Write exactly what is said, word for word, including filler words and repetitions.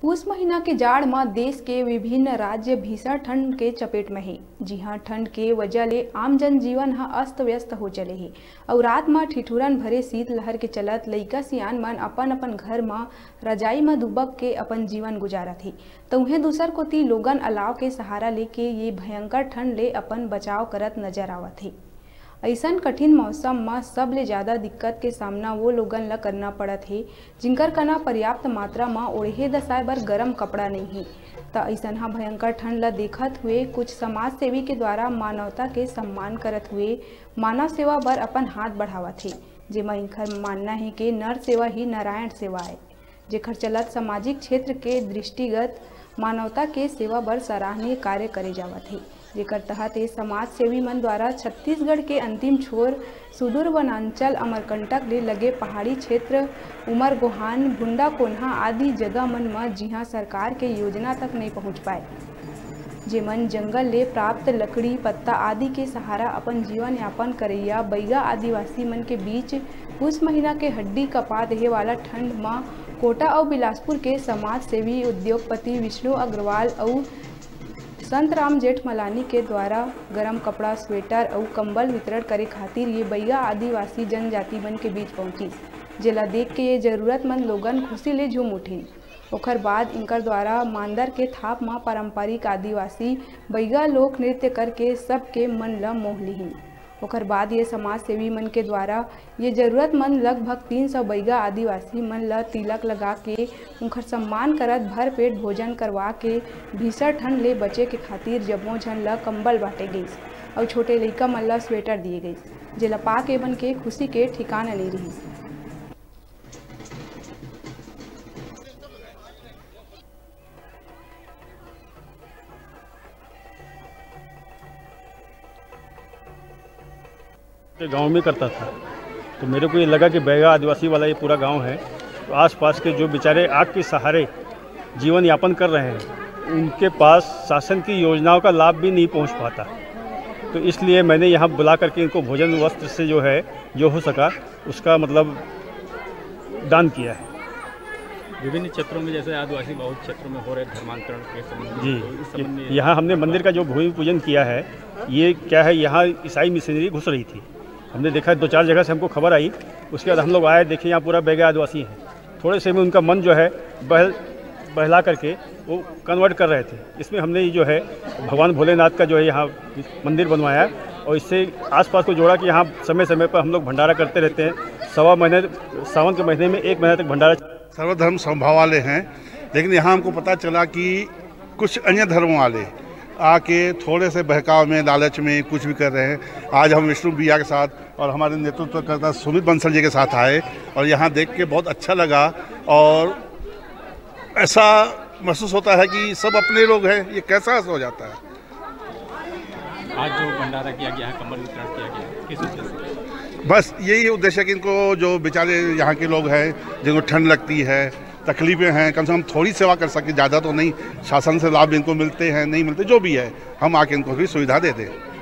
पूस महीना के जाड़ में देश के विभिन्न राज्य भीषण ठंड के चपेट में है। जी हाँ, ठंड के वजह ले आम जनजीवन ह अस्त व्यस्त हो चले है और रात में ठिठुरन भरे शीत लहर के चलत लइका सियान मन अपन अपन घर में रजाई में दुबक के अपन जीवन गुजारत है। तो उन्हें दूसर कोती लोगन अलाव के सहारा लेके ये भयंकर ठंड ले अपन बचाव करत नजर आवत है। ऐसन कठिन मौसम में सबले ज़्यादा दिक्कत के सामना वो लोगन ला करना पड़त है जिनकर कना पर्याप्त मात्रा में ओढ़े दसाए बर गर्म कपड़ा नहीं है। तो ऐसन हा भयंकर ठंड ला देखत हुए कुछ समाज सेवी के द्वारा मानवता के सम्मान करत हुए मानव सेवा बर अपन हाथ बढ़ावत है, जेमा इनकर मानना है कि नर सेवा ही नारायण सेवा है, जेकर चलत सामाजिक क्षेत्र के दृष्टिगत मानवता के सेवा बर सराहनीय कार्य करे जावत है। जेकर तहत ये समाज सेवी मन द्वारा छत्तीसगढ़ के अंतिम छोर सुदूर वनांचल अमरकंटक ले लगे पहाड़ी क्षेत्र उमर गोहान भुंडा कोन्हा आदि जगह मन में जिहाँ सरकार के योजना तक नहीं पहुँच पाए, जेमन जंगल ले प्राप्त लकड़ी पत्ता आदि के सहारा अपन जीवन यापन करैया बैगा आदिवासी मन के बीच पूस महीना के हड्डी कपा देहे वाला ठंड में कोटा और बिलासपुर के समाज सेवी उद्योगपति विष्णु अग्रवाल और संत राम जेठमलानी के द्वारा गरम कपड़ा स्वेटर और कंबल वितरण करे खातिर ये बैगा आदिवासी जनजाति मन के बीच पहुंची, जेला देख के ये जरूरतमंद लोगन खुशी ले झूम उठिन। ओकर बाद इनकर द्वारा मांदर के थाप में पारंपरिक आदिवासी बैगा लोक नृत्य करके सबके मन ला मोह लिहिन। ओकर बाद ये समाज सेवी मन के द्वारा ये जरूरतमंद लगभग तीन सौ बैगा आदिवासी मन ला तिलक लगा के उनकर सम्मान करत भर पेट भोजन करवा के भीषण ठंड ले बचे के खातिर जम्मो झन ला कंबल बांटे गईस और छोटे लइका मन ला स्वेटर दिए गईस, जेला पाक एवं के खुशी के ठिकाना नहीं रही। गांव में करता था तो मेरे को ये लगा कि बैगा आदिवासी वाला ये पूरा गांव है, तो आसपास के जो बेचारे आग के सहारे जीवन यापन कर रहे हैं उनके पास शासन की योजनाओं का लाभ भी नहीं पहुंच पाता। तो इसलिए मैंने यहाँ बुला करके इनको भोजन वस्त्र से जो है जो हो सका उसका मतलब दान किया है। विभिन्न क्षेत्रों में जैसे आदिवासी बहुल क्षेत्रों में हो रहे धर्मांतरण के संबंध में जी, यहाँ हमने मंदिर का जो भूमि पूजन किया है, ये क्या है, यहाँ ईसाई मिशनरी घुस रही थी। हमने देखा दो चार जगह से हमको खबर आई, उसके बाद हम लोग आए, देखे यहाँ पूरा बैगा आदिवासी है। थोड़े से में उनका मन जो है बहल बहला करके वो कन्वर्ट कर रहे थे। इसमें हमने जो है भगवान भोलेनाथ का जो है यहाँ मंदिर बनवाया और इससे आसपास को जोड़ा कि यहाँ समय समय पर हम लोग भंडारा करते रहते हैं। सवा महीने सावन के महीने में एक महीने तक भंडारा। सर्वधर्म समभाव वाले हैं, लेकिन यहाँ हमको पता चला कि कुछ अन्य धर्म वाले आके थोड़े से बहकाव में लालच में कुछ भी कर रहे हैं। आज हम विष्णु भैया के साथ और हमारे नेतृत्वकर्ता सुमित बंसल जी के साथ आए और यहाँ देख के बहुत अच्छा लगा और ऐसा महसूस होता है कि सब अपने लोग हैं। ये कैसा हो जाता है। आज जो भंडारा किया गया है, कंबल वितरण किया गया, किस उद्देश्य? बस यही उद्देश्य है कि इनको जो बेचारे यहाँ के लोग हैं जिनको ठंड लगती है, तकलीफ़ें हैं, कम से कम थोड़ी सेवा कर सके, ज़्यादा तो नहीं। शासन से लाभ इनको मिलते हैं नहीं मिलते, जो भी है हम आके इनको भी सुविधा दे दें।